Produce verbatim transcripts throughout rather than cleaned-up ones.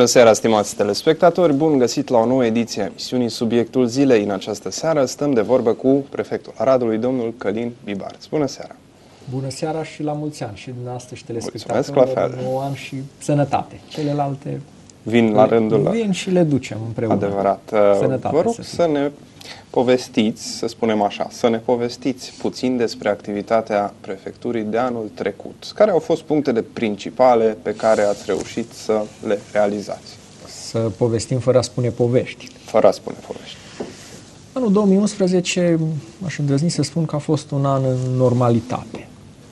Bună seara, stimați telespectatori! Bun găsit la o nouă ediție a emisiunii Subiectul Zilei. În această seară stăm de vorbă cu prefectul Aradului, domnul Călin Bibarț. Bună seara! Bună seara și la mulți ani și dumneavoastră și telespectatorilor, nouă ani și sănătate. Celelalte vin la rândul vin și le ducem împreună. Adevărat. Sănătate Vă rog să, să ne povestiți, să spunem așa, să ne povestiți puțin despre activitatea prefecturii de anul trecut. Care au fost punctele principale pe care ați reușit să le realizați? Să povestim fără a spune povești. Fără a spune povești. Anul două mii unsprezece, aș îndrăzni să spun că a fost un an în normalitate.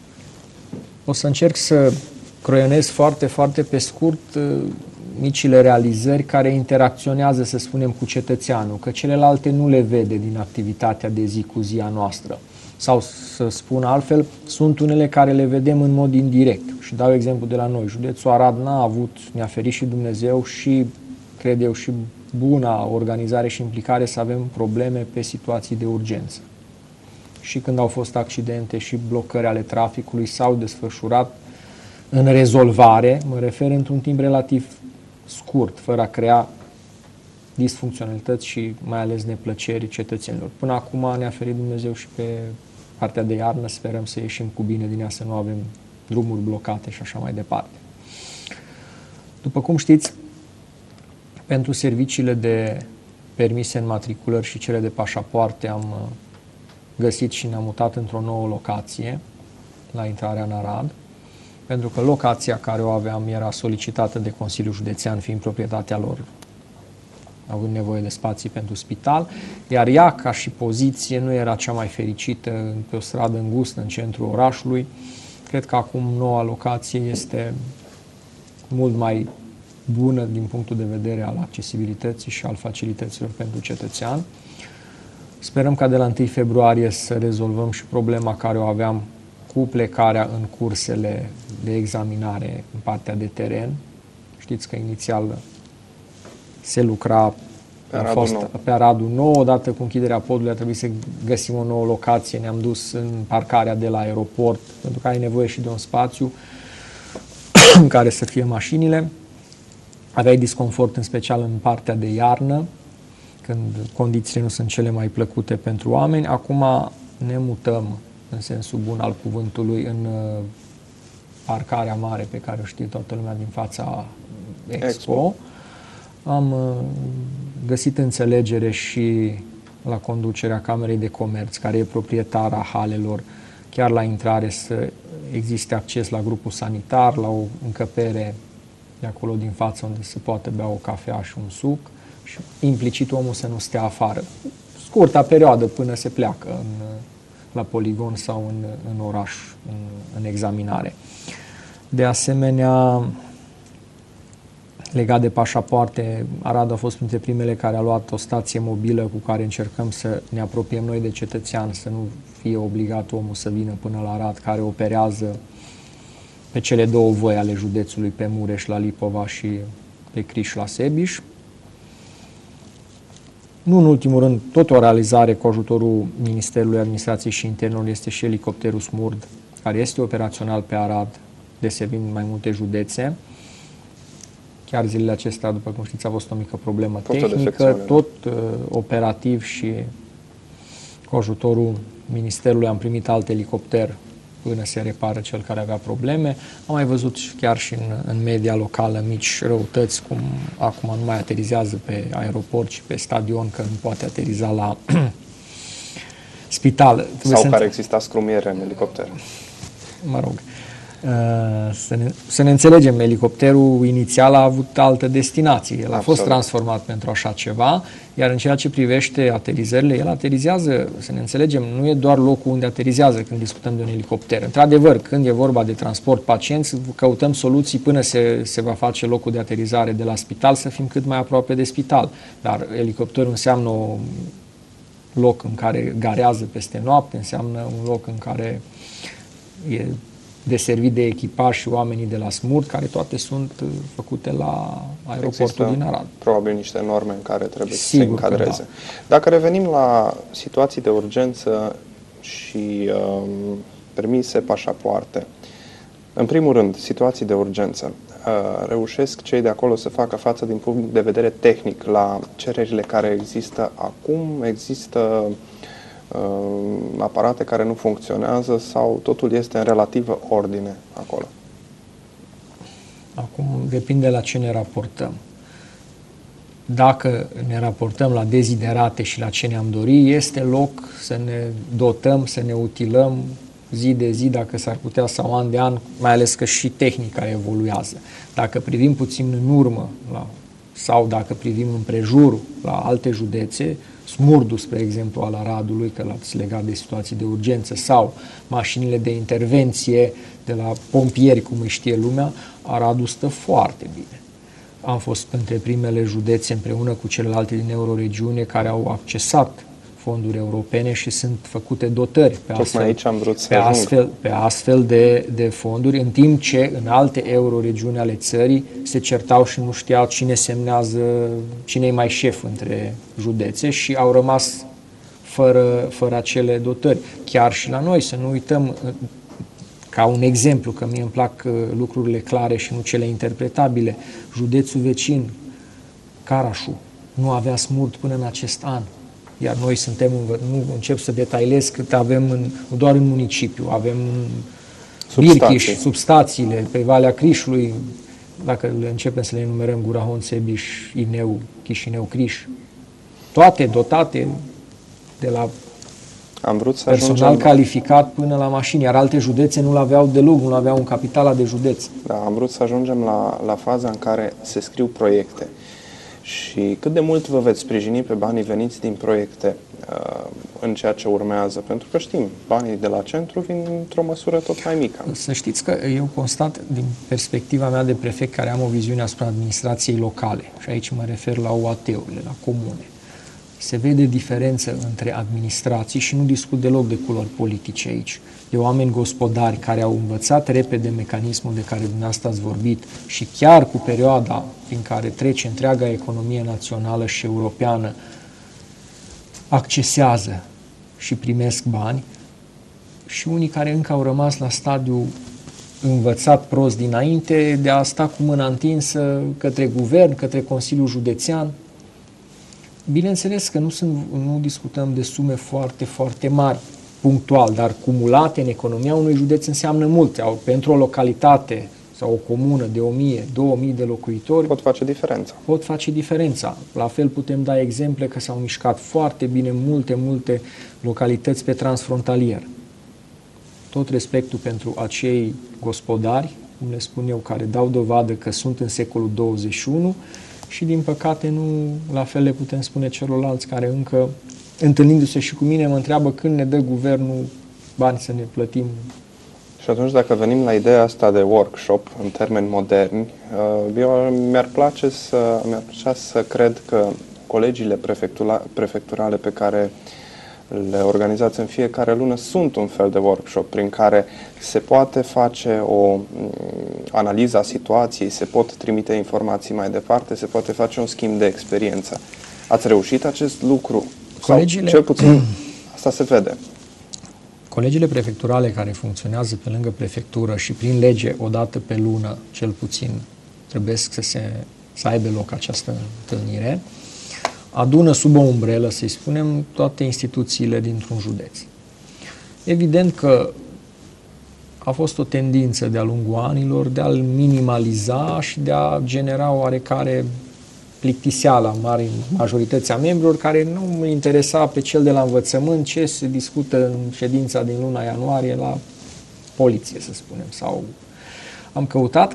O să încerc să croionez foarte, foarte pe scurt micile realizări care interacționează, să spunem, cu cetățeanul, că celelalte nu le vede din activitatea de zi cu zi a noastră. Sau, să spun altfel, sunt unele care le vedem în mod indirect. Și dau exemplu de la noi. Județul Arad n-a avut, ne-a ferit și Dumnezeu și, cred eu, și buna organizare și implicare să avem probleme pe situații de urgență. Și când au fost accidente și blocări ale traficului s-au desfășurat în rezolvare, mă refer într-un timp relativ scurt, fără a crea disfuncționalități și mai ales neplăceri cetățenilor. Până acum ne-a ferit Dumnezeu și pe partea de iarnă, sperăm să ieșim cu bine din ea, să nu avem drumuri blocate și așa mai departe. După cum știți, pentru serviciile de permise înmatriculări și cele de pașapoarte am găsit și ne-am mutat într-o nouă locație la intrarea în Arad, pentru că locația care o aveam era solicitată de Consiliul Județean, fiind proprietatea lor, având nevoie de spații pentru spital, iar ea, ca și poziție, nu era cea mai fericită pe o stradă îngustă în centrul orașului. Cred că acum noua locație este mult mai bună din punctul de vedere al accesibilității și al facilităților pentru cetățean. Sperăm ca de la întâi februarie să rezolvăm și problema care o aveam cu plecarea în cursele de examinare în partea de teren. Știți că inițial se lucra pe Aradul, fost, nou. pe Aradul Nou. Odată cu închiderea podului a trebuit să găsim o nouă locație. Ne-am dus în parcarea de la aeroport, pentru că ai nevoie și de un spațiu în care să fie mașinile. Aveai disconfort în special în partea de iarnă, când condițiile nu sunt cele mai plăcute pentru oameni. Acum ne mutăm în sensul bun al cuvântului în parcarea mare pe care o știe toată lumea din fața Expo. Expo. Am găsit înțelegere și la conducerea Camerei de Comerț, care e proprietara halelor, chiar la intrare să existe acces la grupul sanitar, la o încăpere de acolo din față unde se poate bea o cafea și un suc și implicit omul să nu stea afară. Scurta perioadă până se pleacă în, la poligon sau în, în oraș, în, în examinare. De asemenea, legat de pașapoarte, Arad a fost printre primele care a luat o stație mobilă cu care încercăm să ne apropiem noi de cetățean, să nu fie obligat omul să vină până la Arad, care operează pe cele două voi ale județului, pe Mureș la Lipova și pe Criș la Sebiș. Nu în ultimul rând, tot o realizare cu ajutorul Ministerului Administrației și Internelor este și elicopterul Smurd, care este operațional pe Arad, deservind mai multe județe. Chiar zilele acestea, după cum știți, a fost o mică problemă tot tehnică, tot uh, operativ și cu ajutorul Ministerului am primit alt elicopter până se repară cel care avea probleme. Am mai văzut chiar și în, în media locală mici răutăți, cum acum nu mai aterizează pe aeroport și pe stadion, că nu poate ateriza la spital. Sau care exista scrumiere în elicopter. Mă rog. Să ne, să ne înțelegem, elicopterul inițial a avut altă destinație. El a Absolut. fost transformat pentru așa ceva, iar în ceea ce privește aterizările, el aterizează, să ne înțelegem, nu e doar locul unde aterizează când discutăm de un elicopter. Într-adevăr, când e vorba de transport pacienți, căutăm soluții până se, se va face locul de aterizare de la spital, să fim cât mai aproape de spital. Dar elicopterul înseamnă un loc în care garează peste noapte, înseamnă un loc în care e deservit de echipaj și oamenii de la Smurd, care toate sunt făcute la aeroportul Există din Arad. Probabil niște norme în care trebuie Sigur să se încadreze. Da. Dacă revenim la situații de urgență și um, permise, pașapoarte, în primul rând, situații de urgență. uh, reușesc cei de acolo să facă față din punct de vedere tehnic la cererile care există acum? Există uh, aparate care nu funcționează sau totul este în relativă ordine acolo? Acum depinde la ce ne raportăm. Dacă ne raportăm la deziderate și la ce ne-am dori, este loc să ne dotăm, să ne utilăm zi de zi, dacă s-ar putea, sau an de an, mai ales că și tehnica evoluează. Dacă privim puțin în urmă la, sau dacă privim împrejur la alte județe, Smurdu, spre exemplu, al Aradului, că l-ați legat de situații de urgență, sau mașinile de intervenție de la pompieri, cum îi știe lumea, Aradul stă foarte bine. Am fost între primele județe împreună cu celelalte din euroregiune care au accesat fonduri europene și sunt făcute dotări pe astfel, aici am vrut să pe astfel, pe astfel de, de fonduri, în timp ce în alte euroregiuni ale țării se certau și nu știau cine semnează, cine e mai șef între județe și au rămas fără, fără acele dotări. Chiar și la noi, să nu uităm, ca un exemplu, că mie îmi plac lucrurile clare și nu cele interpretabile, județul vecin, Carașul, nu avea smurt până în acest an. Iar noi suntem, nu încep să detailez cât avem, în, nu doar în municipiu, avem Birchiș, substațiile, pe Valea Crișului, dacă le începem să le enumerăm, Gurahon, Sebiș, Ineu, Chișinău, Criș, toate dotate de la Am vrut să personal ajungem... calificat până la mașini, iar alte județe nu l-aveau deloc, nu l-aveau în capitala de județ. Da, am vrut să ajungem la, la faza în care se scriu proiecte. Și cât de mult vă veți sprijini pe banii veniți din proiecte uh, în ceea ce urmează? Pentru că știm, banii de la centru vin într-o măsură tot mai mică. Să știți că eu constat, din perspectiva mea de prefect, care am o viziune asupra administrației locale, și aici mă refer la O A T-urile, la comune, se vede diferență între administrații și nu discut deloc de culori politice aici. De oameni gospodari care au învățat repede mecanismul de care dumneavoastră ați vorbit și chiar cu perioada prin care trece întreaga economie națională și europeană accesează și primesc bani, și unii care încă au rămas la stadiu învățat prost dinainte de a sta cu mâna întinsă către guvern, către Consiliul Județean. Bineînțeles că nu, sunt, nu discutăm de sume foarte, foarte mari, punctual, dar cumulate în economia unui județ înseamnă multe. Pentru o localitate sau o comună de o mie, două mii de locuitori pot face diferența. Pot face diferența. La fel putem da exemple că s-au mișcat foarte bine multe, multe localități pe transfrontalier. Tot respectul pentru acei gospodari, cum le spun eu, care dau dovadă că sunt în secolul douăzeci și unu, și din păcate nu la fel le putem spune celorlalți care încă, întâlnindu-se și cu mine, mă întreabă când ne dă guvernul bani să ne plătim. Și atunci, dacă venim la ideea asta de workshop în termeni moderni, eu mi-ar place să, mi-ar plăcea să cred că colegiile prefecturale pe care le organizați în fiecare lună sunt un fel de workshop prin care se poate face o analiză a situației, se pot trimite informații mai departe, se poate face un schimb de experiență. Ați reușit acest lucru? Colegiile... Sau cel puțin asta se vede. Colegiile prefecturale care funcționează pe lângă prefectură și prin lege o dată pe lună, cel puțin, trebuie să, se, să aibă loc această întâlnire, adună sub o umbrelă, să-i spunem, toate instituțiile dintr-un județ. Evident că a fost o tendință de-a lungul anilor de a-l minimaliza și de a genera oarecare plictiseală a marii majorității a membrilor, care nu îl interesa pe cel de la învățământ ce se discută în ședința din luna ianuarie la poliție, să spunem. Sau am căutat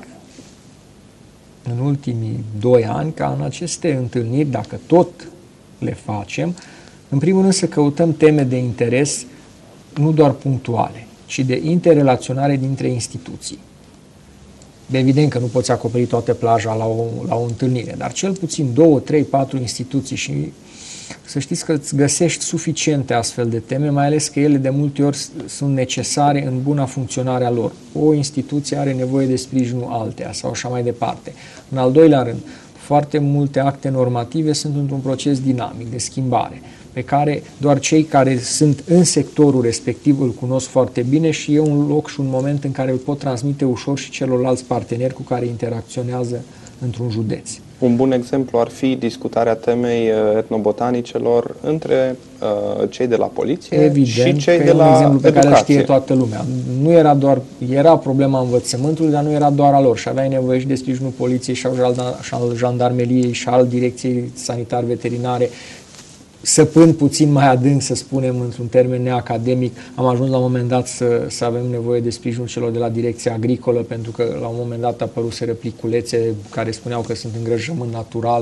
în ultimii doi ani ca în aceste întâlniri, dacă tot le facem, în primul rând să căutăm teme de interes nu doar punctuale, ci de interrelaționare dintre instituții. Evident că nu poți acoperi toată plaja la o, la o întâlnire, dar cel puțin două, trei, patru instituții și să știți că îți găsești suficiente astfel de teme, mai ales că ele de multe ori sunt necesare în buna funcționare a lor. O instituție are nevoie de sprijinul alteia sau așa mai departe. În al doilea rând, foarte multe acte normative sunt într-un proces dinamic de schimbare. pe care doar cei care sunt în sectorul respectiv îl cunosc foarte bine și e un loc și un moment în care îl pot transmite ușor și celorlalți parteneri cu care interacționează într-un județ. Un bun exemplu ar fi discutarea temei etnobotanicelor între uh, cei de la poliție Evident și cei că de e un la exemplu pe educație. care știe toată lumea. Nu era doar, era problema învățământului, dar nu era doar a lor și aveai nevoie și de sprijinul poliției și al jandarmeriei și al direcției sanitar-veterinare. Săpând puțin mai adânc, să spunem, într-un termen neacademic, am ajuns la un moment dat să, să avem nevoie de sprijinul celor de la direcția agricolă, pentru că la un moment dat apăruseră pliculețe care spuneau că sunt îngrăjământ natural.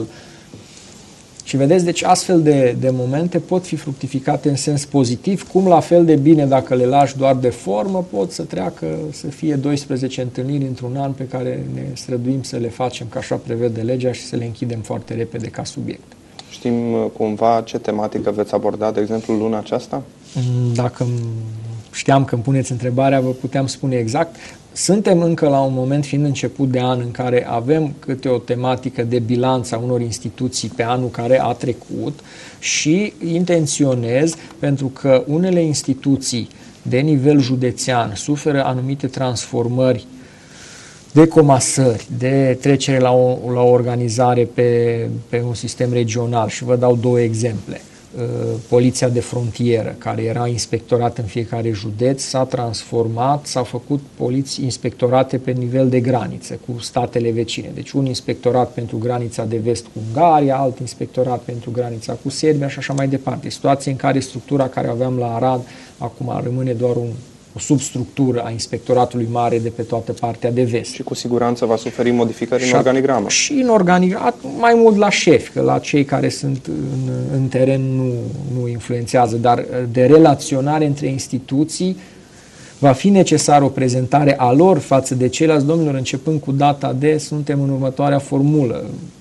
Și vedeți, deci astfel de, de momente pot fi fructificate în sens pozitiv, cum la fel de bine dacă le lași doar de formă, pot să treacă, să fie doisprezece întâlniri într-un an pe care ne străduim să le facem, ca așa prevede legea, și să le închidem foarte repede ca subiect. Știm cumva ce tematică veți aborda, de exemplu, luna aceasta? Dacă știam că îmi puneți întrebarea, vă puteam spune exact. Suntem încă la un moment, fiind început de an, în care avem câte o tematică de bilanț a unor instituții pe anul care a trecut și intenționez, pentru că unele instituții de nivel județean suferă anumite transformări de comasări, de trecere la o, la o organizare pe, pe un sistem regional. Și vă dau două exemple. Poliția de frontieră, care era inspectorat în fiecare județ, s-a transformat, s-a făcut poliții inspectorate pe nivel de graniță cu statele vecine. Deci un inspectorat pentru granița de vest cu Ungaria, alt inspectorat pentru granița cu Serbia și așa mai departe. Situație în care structura care aveam la Arad acum rămâne doar un o substructură a inspectoratului mare de pe toată partea de vest. Și cu siguranță va suferi modificări și în organigramă. Și în organigramă, mai mult la șefi, că la cei care sunt în, în teren nu, nu influențează, dar de relaționare între instituții va fi necesară o prezentare a lor față de ceilalți. Domnilor, începând cu data de, suntem în următoarea formulă.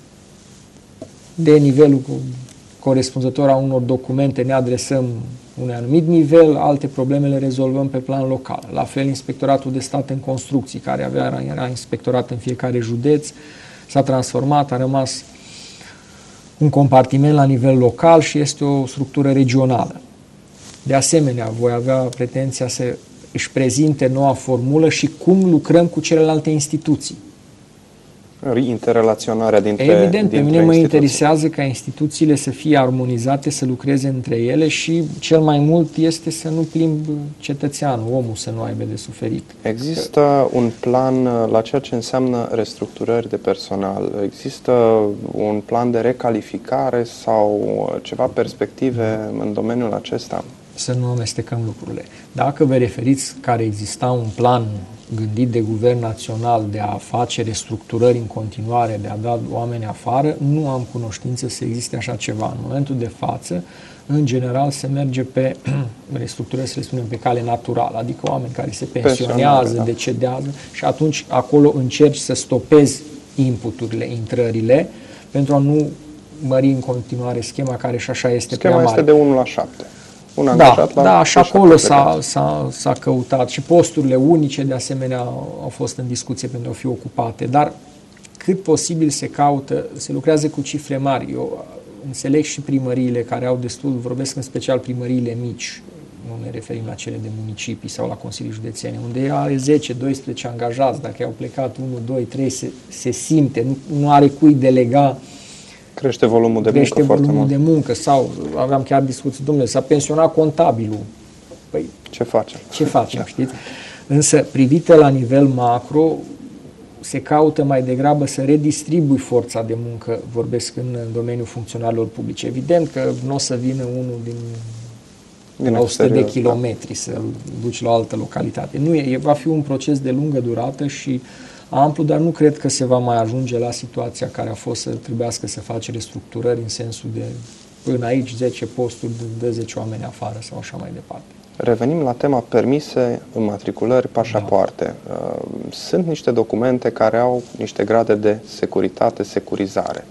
De nivelul corespunzător a unor documente ne adresăm unui anumit nivel, alte probleme le rezolvăm pe plan local. La fel, Inspectoratul de Stat în Construcții, care avea, era inspectorat în fiecare județ, s-a transformat, a rămas un compartiment la nivel local și este o structură regională. De asemenea, voi avea pretenția să își prezinte noua formulă și cum lucrăm cu celelalte instituții. Interrelaționarea dintre Evident, dintre pe mine mă instituții. interesează ca instituțiile să fie armonizate, să lucreze între ele și cel mai mult este să nu plimb cetățeanul, omul să nu aibă de suferit. Există un plan la ceea ce înseamnă restructurări de personal? Există un plan de recalificare sau ceva perspective în domeniul acesta? Să nu amestecăm lucrurile. Dacă vă referiți că exista un plan gândit de guvern național de a face restructurări în continuare, de a da oameni afară, nu am cunoștință să existe așa ceva. În momentul de față, în general, se merge pe restructurări, să le spunem, pe cale naturală, adică oameni care se pensionează, da. decedează și atunci acolo încerci să stopezi inputurile, intrările, pentru a nu mări în continuare schema care și așa este schema prea mare. Este de unu la șapte. Un Da, la da, și acolo s-a, s-a, s-a căutat și posturile unice de asemenea au fost în discuție pentru a fi ocupate, dar cât posibil se caută, se lucrează cu cifre mari. Eu înțeleg și primăriile care au destul, vorbesc în special primăriile mici, nu ne referim la cele de municipii sau la consilii județene, unde are zece doisprezece angajați, dacă au plecat unu, doi, trei, se, se simte, nu, nu are cui delega. Crește volumul de crește muncă volumul foarte de mult. muncă sau aveam chiar discuții, domnule, s-a pensionat contabilul. Păi, ce facem? Ce facem, știți? Însă, privită la nivel macro, se caută mai degrabă să redistribui forța de muncă, vorbesc în, în domeniul funcționarilor publice. Evident că nu o să vină unul din, din la o sută de kilometri da. Să-l duci la o altă localitate. Nu e, va fi un proces de lungă durată și amplu, dar nu cred că se va mai ajunge la situația care a fost să trebuiască să faci restructurări în sensul de până aici zece posturi, de zece oameni afară sau așa mai departe. Revenim la tema permise, înmatriculări, pașapoarte. Da. Sunt niște documente care au niște grade de securitate, securizare.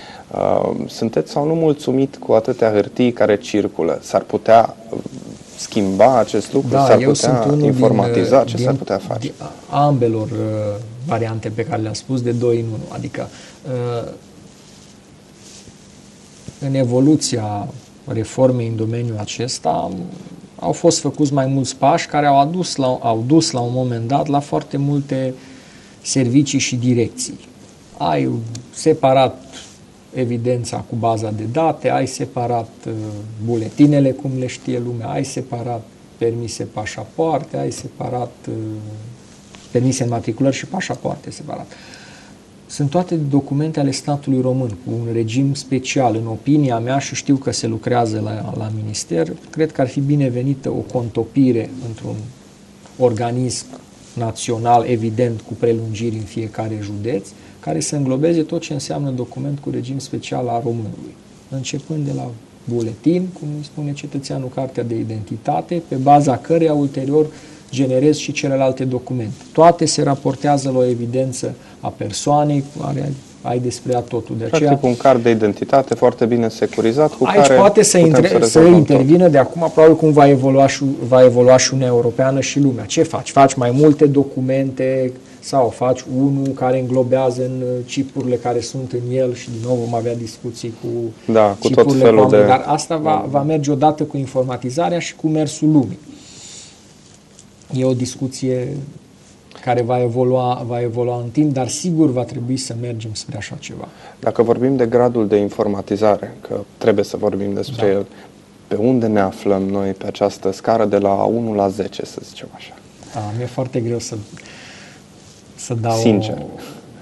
Sunteți sau nu mulțumit cu atâtea hârtii care circulă? S-ar putea schimba acest lucru? Da, s-ar eu putea sunt informatiza? Din, ce s-ar putea face? Din ambelor uh, variante pe care le-am spus, de doi în unu. Adică uh, în evoluția reformei în domeniul acesta, au fost făcuți mai mulți pași care au, adus la, au dus la un moment dat la foarte multe servicii și direcții. Ai separat evidența cu baza de date, ai separat uh, buletinele, cum le știe lumea, ai separat permise pașapoarte, ai separat uh, permise înmatriculări și pașapoarte separat. Sunt toate documente ale statului român, cu un regim special. În opinia mea, și știu că se lucrează la, la minister, cred că ar fi binevenită o contopire într-un organism național, evident, cu prelungiri în fiecare județ, care să înglobeze tot ce înseamnă document cu regim special al românului. Începând de la buletin, cum îi spune cetățeanul, cartea de identitate, pe baza căreia ulterior generezi și celelalte documente. Toate se raportează la o evidență a persoanei care ai despre ea totul. De aceea, practic un card de identitate foarte bine securizat cu aici care poate să, intre, să, să intervină tot. De acum, probabil cum va evolua, și, va evolua și Uniunea Europeană și lumea. Ce faci? Faci mai multe documente sau faci unul care înglobează în chipurile care sunt în el și din nou vom avea discuții cu, da, cu tot felul de... Dar asta va, va merge odată cu informatizarea și cu mersul lumii. E o discuție care va evolua, va evolua în timp, dar sigur va trebui să mergem spre așa ceva. Dacă vorbim de gradul de informatizare, că trebuie să vorbim despre da. el, pe unde ne aflăm noi pe această scară de la unu la zece, să zicem așa? A, mi-e foarte greu să, să dau... Sincer. O...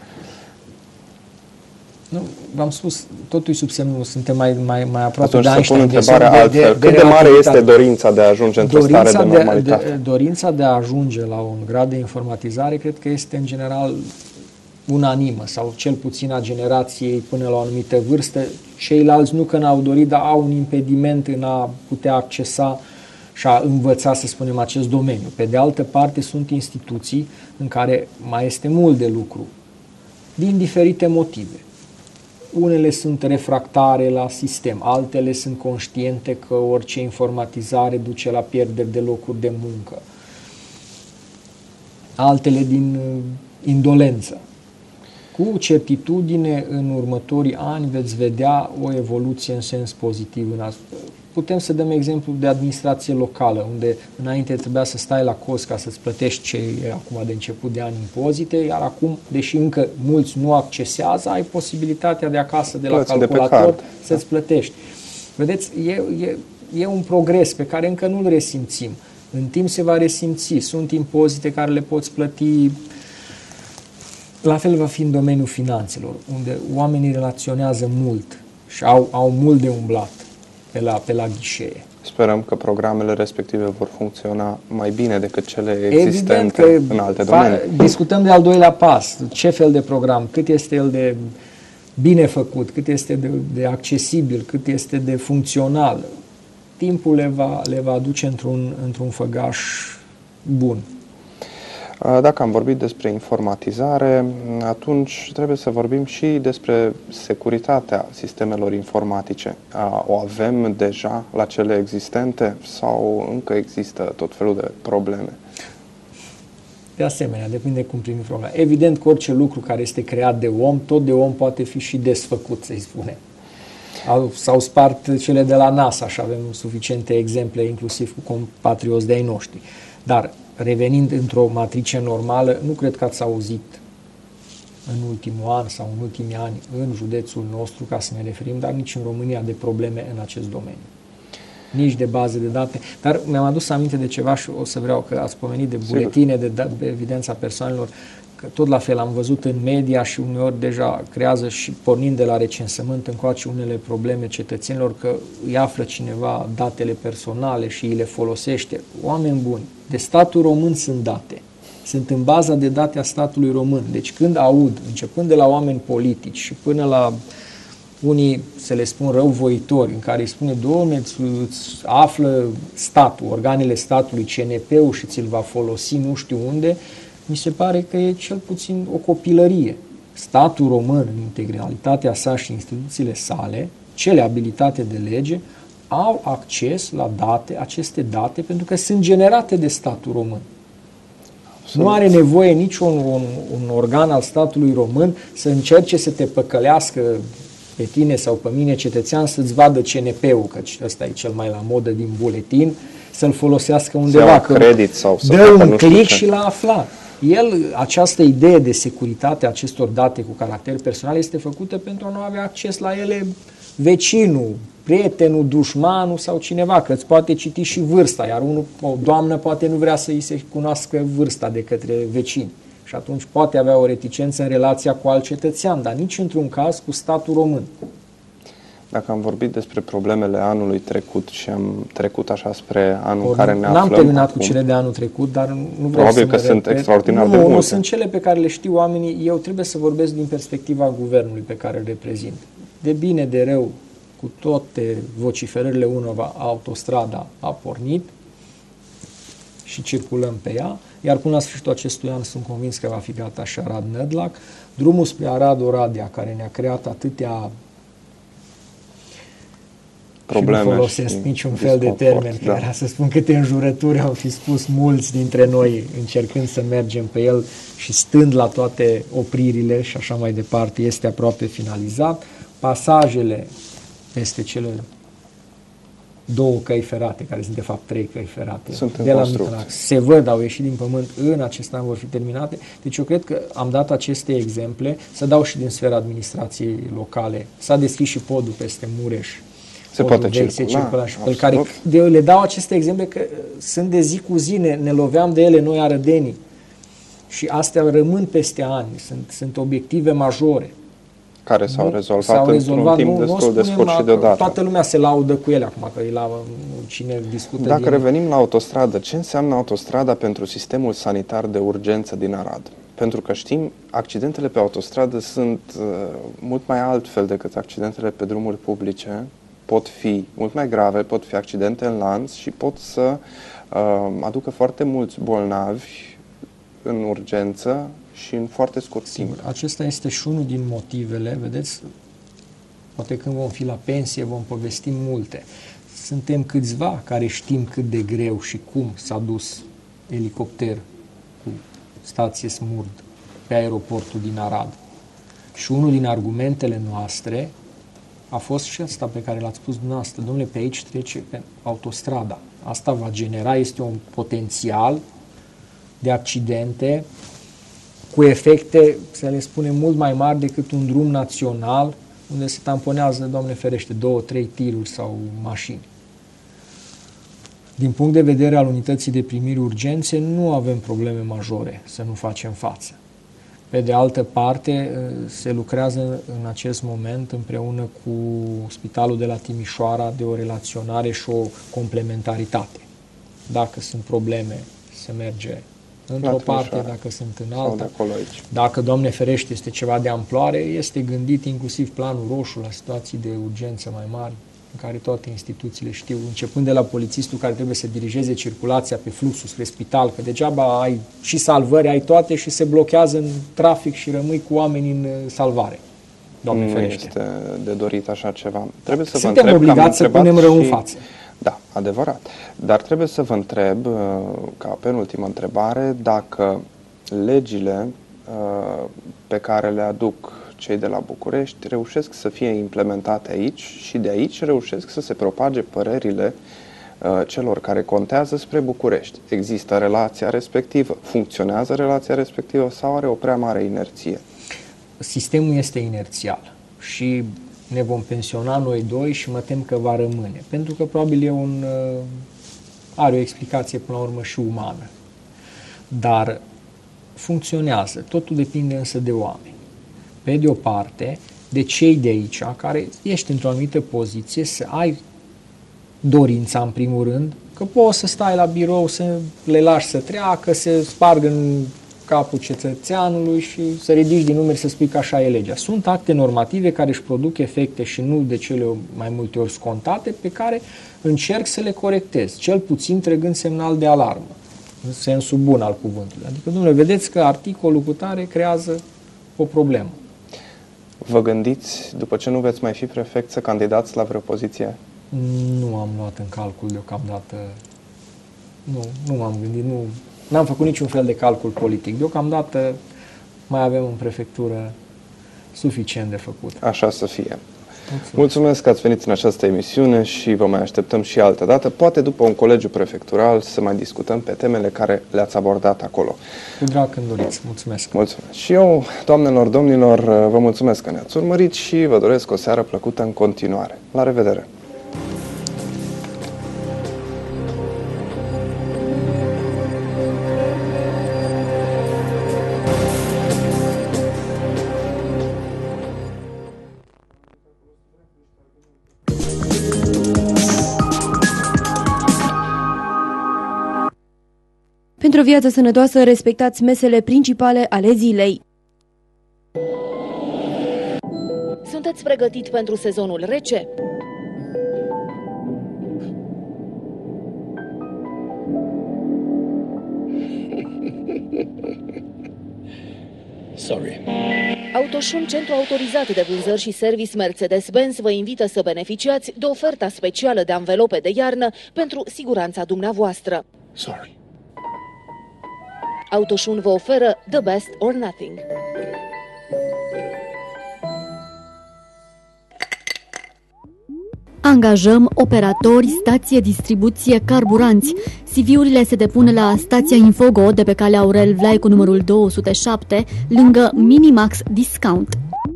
Nu, v-am spus, totul sub semnul, suntem mai, mai, mai aproape Atunci de Einstein. Atunci să pun întrebarea altfel. De, de, Cât de, de mare este dorința de a ajunge într-o stare de normalitate? De, de, dorința de a ajunge la un grad de informatizare cred că este în general unanimă, sau cel puțin a generației până la o anumită vârstă. Ceilalți nu că n-au dorit, dar au un impediment în a putea accesa și a învăța, să spunem, acest domeniu. Pe de altă parte, sunt instituții în care mai este mult de lucru, din diferite motive. Unele sunt refractare la sistem, altele sunt conștiente că orice informatizare duce la pierderi de locuri de muncă, altele din indolență. Cu certitudine, în următorii ani veți vedea o evoluție în sens pozitiv. Putem să dăm exemplu de administrație locală, unde înainte trebuia să stai la cost ca să-ți plătești ce e acum de început de ani impozite, iar acum, deși încă mulți nu accesează, ai posibilitatea de acasă, de la Plăți calculator, de să-ți plătești. Vedeți, e, e, e un progres pe care încă nu-l resimțim. În timp se va resimți. Sunt impozite care le poți plăti. La fel va fi în domeniul finanțelor, unde oamenii relaționează mult și au, au mult de umblat pe la, pe la ghișee. Sperăm că programele respective vor funcționa mai bine decât cele existente Evident în alte domenii. Discutăm de al doilea pas. Ce fel de program, cât este el de bine făcut, cât este de, de accesibil, cât este de funcțional. Timpul le va, le va aduce într-un, într-un făgaș bun. Dacă am vorbit despre informatizare, atunci trebuie să vorbim și despre securitatea sistemelor informatice. O avem deja la cele existente sau încă există tot felul de probleme? De asemenea, depinde cum primim problema. Evident că orice lucru care este creat de om, tot de om poate fi și desfăcut, să-i spunem. S-au spart cele de la NASA și avem suficiente exemple, inclusiv cu compatrioți de-ai noștri. Dar revenind într-o matrice normală, nu cred că ați auzit în ultimul an sau în ultimii ani în județul nostru, ca să ne referim, dar nici în România, de probleme în acest domeniu. Nici de baze de date. Dar mi-am adus aminte de ceva și o să vreau, că ați pomenit de buletine, de, da, de evidența persoanelor, că tot la fel am văzut în media și uneori deja creează și pornind de la recensământ încoace unele probleme cetățenilor, că îi află cineva datele personale și îi le folosește. Oameni buni, de statul român sunt date. Sunt în baza de date a statului român. Deci când aud, începând de la oameni politici și până la unii, să le spun răuvoitori, în care îi spune, Doamne, îți, îți află statul, organele statului, C N P-ul și ți-l va folosi nu știu unde, mi se pare că e cel puțin o copilărie. Statul român, în integralitatea sa și instituțiile sale, cele abilitate de lege, au acces la date, aceste date, pentru că sunt generate de statul român. Absolut. Nu are nevoie niciun un, un organ al statului român să încerce să te păcălească pe tine sau pe mine, cetățean, să-ți vadă C N P-ul, căci ăsta e cel mai la modă din buletin, să-l folosească undeva. Să credit sau să dă un click și l-a aflat. El, această idee de securitate a acestor date cu caracter personal este făcută pentru a nu avea acces la ele vecinul, prietenul, dușmanul sau cineva, că îți poate citi și vârsta, iar unul, o doamnă poate nu vrea să-i se cunoască vârsta de către vecini. Și atunci poate avea o reticență în relația cu alt cetățean, dar nici într-un caz cu statul român. Dacă am vorbit despre problemele anului trecut și am trecut așa spre anul Or, care ne aflăm N-am terminat acum, cu cele de anul trecut, dar nu vreau probabil să că mă sunt repet. extraordinar nu, de nu, multe. Nu, sunt cele pe care le știu oamenii. Eu trebuie să vorbesc din perspectiva guvernului pe care îl reprezint. De bine, de rău, cu toate vociferările unora, autostrada a pornit și circulăm pe ea, iar până la sfârșitul acestui an sunt convins că va fi gata și Arad-Nădlac. Drumul spre Arad-Oradea, care ne-a creat atâtea probleme și nu folosesc și niciun fel de termen, da. că era să spun câte înjurături au fi spus mulți dintre noi încercând să mergem pe el și stând la toate opririle și așa mai departe, este aproape finalizat. Pasajele peste cele două căi ferate, care sunt de fapt trei căi ferate, sunt de la Mitănac, se văd, au ieșit din pământ, în acest an vor fi terminate. Deci eu cred că am dat aceste exemple, să dau și din sfera administrației locale. S-a deschis și podul peste Mureș. Se podul poate vechi, circula, se circula și pe absolut. care de, le dau aceste exemple că sunt de zi cu zi, ne, ne loveam de ele noi arădenii. Și astea rămân peste ani, sunt, sunt obiective majore. Care s-au rezolvat, s-au rezolvat într-un timp nu, destul nu de scurt și deodată. Toată lumea se laudă cu ele acum, că e la cine discută. Dacă din... revenim la autostradă, ce înseamnă autostrada pentru sistemul sanitar de urgență din Arad? Pentru că știm, accidentele pe autostradă sunt uh, mult mai altfel decât accidentele pe drumuri publice, pot fi mult mai grave, pot fi accidente în lanț și pot să uh, aducă foarte mulți bolnavi în urgență și în foarte scurt timp. Acesta este și unul din motivele, vedeți, poate când vom fi la pensie vom povesti multe. Suntem câțiva care știm cât de greu și cum s-a dus elicopter cu stație Smurd pe aeroportul din Arad. Și unul din argumentele noastre a fost și asta pe care l-ați spus dumneavoastră. Dom'le, pe aici trece pe autostrada. Asta va genera, este un potențial de accidente cu efecte, să le spunem, mult mai mari decât un drum național unde se tamponează, Doamne ferește, două, trei tiruri sau mașini. Din punct de vedere al unității de primiri urgențe, nu avem probleme majore să nu facem față. Pe de altă parte, se lucrează în acest moment împreună cu Spitalul de la Timișoara de o relaționare și o complementaritate. Dacă sunt probleme, se merge într-o parte, dacă sunt în alta. Dacă, Doamne ferește, este ceva de amploare, este gândit inclusiv planul roșu la situații de urgență mai mari, în care toate instituțiile știu, începând de la polițistul care trebuie să dirigeze circulația pe fluxul spre spital, că degeaba ai și salvări, ai toate și se blochează în trafic și rămâi cu oameni în salvare. Doamne nu ferește. este de dorit așa ceva. Trebuie să Suntem vă întreb, obligați să punem rău și... în față. Da, adevărat. Dar trebuie să vă întreb, ca penultimă întrebare, dacă legile pe care le aduc cei de la București reușesc să fie implementate aici și de aici reușesc să se propage părerile celor care contează spre București. Există relația respectivă? Funcționează relația respectivă sau are o prea mare inerție? Sistemul este inerțial și ne vom pensiona noi doi și mă tem că va rămâne. Pentru că probabil e un, are o explicație până la urmă și umană. Dar funcționează. Totul depinde însă de oameni. Pe de o parte, de cei de aici, care ești într-o anumită poziție, să ai dorința, în primul rând, că poți să stai la birou, să le lași să treacă, să spargă în capul cetățeanului și să ridici din numeri să spui că așa e legea. Sunt acte normative care își produc efecte și nu de cele mai multe ori scontate, pe care încerc să le corectez, cel puțin trăgând semnal de alarmă, în sensul bun al cuvântului. Adică, domnule, vedeți că articolul cu tare creează o problemă. Vă gândiți, după ce nu veți mai fi prefect, să candidați la vreo poziție? Nu am luat în calcul deocamdată. Nu, nu m-am gândit, nu... N-am făcut niciun fel de calcul politic. Deocamdată mai avem în prefectură suficient de făcut. Așa să fie. Mulțumesc. Mulțumesc că ați venit în această emisiune și vă mai așteptăm și altă dată, poate după un colegiu prefectural, să mai discutăm pe temele care le-ați abordat acolo. Cu drag când doriți. Mulțumesc. Mulțumesc. Și eu, doamnelor, domnilor, vă mulțumesc că ne-ați urmărit și vă doresc o seară plăcută în continuare. La revedere! Pentru o viață sănătoasă, respectați mesele principale ale zilei. Sunteți pregătit pentru sezonul rece? Sorry. Autoșun, centru autorizat de vânzări și service Mercedes-Benz, vă invită să beneficiați de oferta specială de anvelope de iarnă pentru siguranța dumneavoastră. Sorry. Autoșun vă oferă the best or nothing. Angajăm operatori, stație, distribuție, carburanți. C V-urile se depun la stația Infogo de pe calea Aurel Vlai cu numărul două sute șapte, lângă Minimax Discount.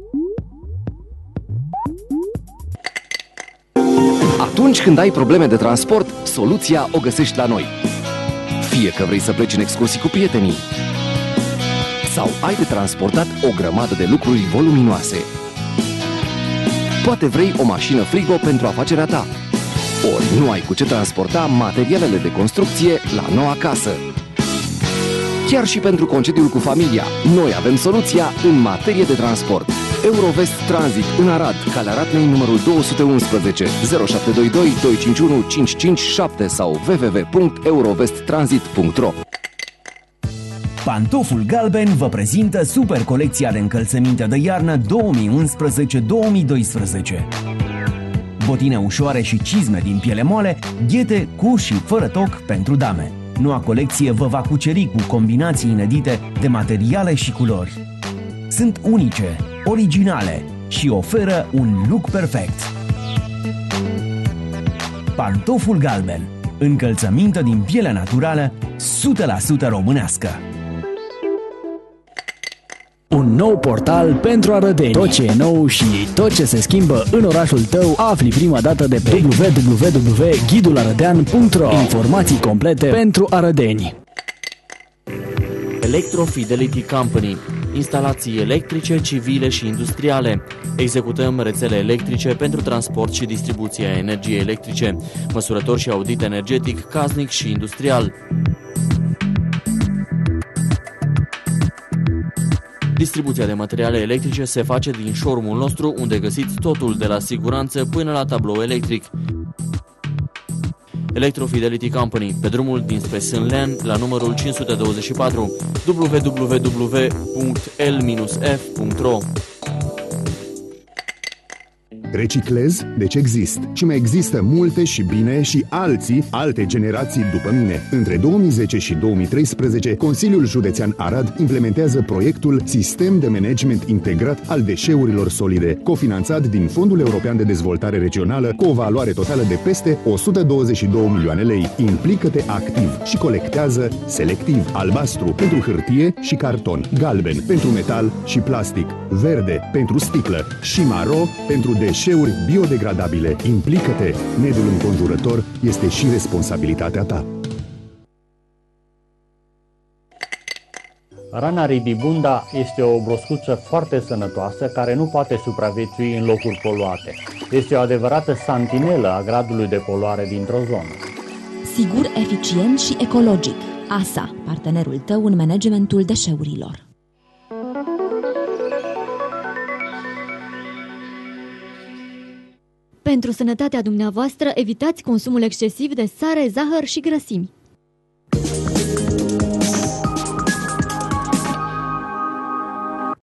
Atunci când ai probleme de transport, soluția o găsești la noi. Fie că vrei să pleci în excursii cu prietenii sau ai de transportat o grămadă de lucruri voluminoase. Poate vrei o mașină frigo pentru afacerea ta. Ori nu ai cu ce transporta materialele de construcție la noua casă. Chiar și pentru concediul cu familia, noi avem soluția în materie de transport. Eurovest Transit în Arad, calea Ratnei, numărul două sute unsprezece, zero șapte doi doi doi cinci unu cinci cinci șapte sau w w w punct eurovest transit punct ro. Pantoful Galben vă prezintă super colecția de încălțăminte de iarnă două mii unsprezece două mii doisprezece. Botine ușoare și cizme din piele moale, ghete cu și fără toc pentru dame. Noua colecție vă va cuceri cu combinații inedite de materiale și culori. Sunt unice, originale și oferă un look perfect. Pantoful Galben, încălțăminte din piele naturală, o sută la sută românească. Un nou portal pentru arădeni. Tot ce e nou și tot ce se schimbă în orașul tău afli prima dată de pe w w w punct ghidul arădean punct ro. Informații complete pentru arădeni. Electro Fidelity Company. Instalații electrice, civile și industriale. Executăm rețele electrice pentru transport și distribuție a energiei electrice, măsurător și audit energetic, casnic și industrial. Distribuția de materiale electrice se face din showroom-ul nostru, unde găsiți totul de la siguranță până la tablou electric. Electro Fidelity Company, pe drumul dinspre Sânlean, la numărul cinci sute douăzeci și patru, w w w punct l f punct ro. Reciclez, deci exist. Și mai există multe și bine și alții, alte generații după mine. Între două mii zece și două mii treisprezece, Consiliul Județean Arad implementează proiectul Sistem de Management Integrat al Deșeurilor Solide, cofinanțat din Fondul European de Dezvoltare Regională, cu o valoare totală de peste o sută douăzeci și două milioane lei. Implică-te activ și colectează selectiv. Albastru pentru hârtie și carton, galben pentru metal și plastic, verde pentru sticlă și maro pentru deșeuri Deșeuri biodegradabile. Implică-te! Mediul înconjurător este și responsabilitatea ta. Rana ridibunda este o broscuță foarte sănătoasă care nu poate supraviețui în locuri poluate. Este o adevărată santinelă a gradului de poluare dintr-o zonă. Sigur, eficient și ecologic. A S A, partenerul tău în managementul deșeurilor. Pentru sănătatea dumneavoastră, evitați consumul excesiv de sare, zahăr și grăsimi.